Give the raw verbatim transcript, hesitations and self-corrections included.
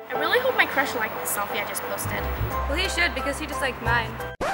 I really hope my crush liked the selfie I just posted. Well, he should because he just liked mine.